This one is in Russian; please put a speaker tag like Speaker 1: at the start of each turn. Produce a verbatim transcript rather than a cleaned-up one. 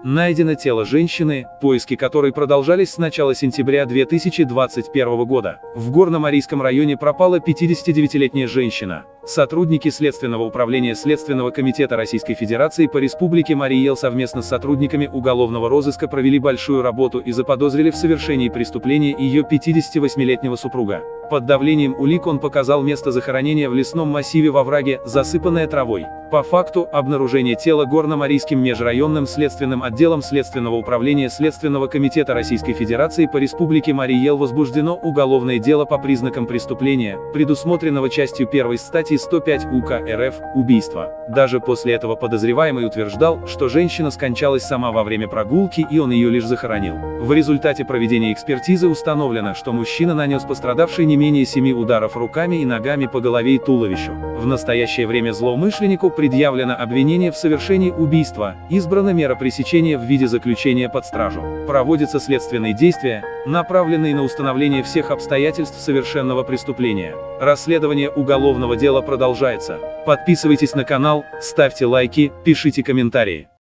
Speaker 1: Найдено тело женщины, поиски которой продолжались с начала сентября две тысячи двадцать первого года. В Горно-Марийском районе пропала пятидесятидевятилетняя женщина. Сотрудники Следственного управления Следственного комитета Российской Федерации по Республике Марий-Эл совместно с сотрудниками уголовного розыска провели большую работу и заподозрили в совершении преступления ее пятидесятивосьмилетнего супруга. Под давлением улик он показал место захоронения в лесном массиве во враге, засыпанное травой. По факту обнаружения тела Горно-Марийским межрайонным следственным отделом Следственного управления Следственного комитета Российской Федерации по Республике Марий-Эл возбуждено уголовное дело по признакам преступления, предусмотренного частью первой статьи сто пять УК РФ «Убийство». Даже после этого подозреваемый утверждал, что женщина скончалась сама во время прогулки и он ее лишь захоронил. В результате проведения экспертизы установлено, что мужчина нанес пострадавшей не менее семи ударов руками и ногами по голове и туловищу. В настоящее время злоумышленнику предъявлено обвинение в совершении убийства, избрана мера пресечения в виде заключения под стражу. Проводятся следственные действия, направленные на установление всех обстоятельств совершенного преступления. Расследование уголовного дела продолжается. Подписывайтесь на канал, ставьте лайки, пишите комментарии.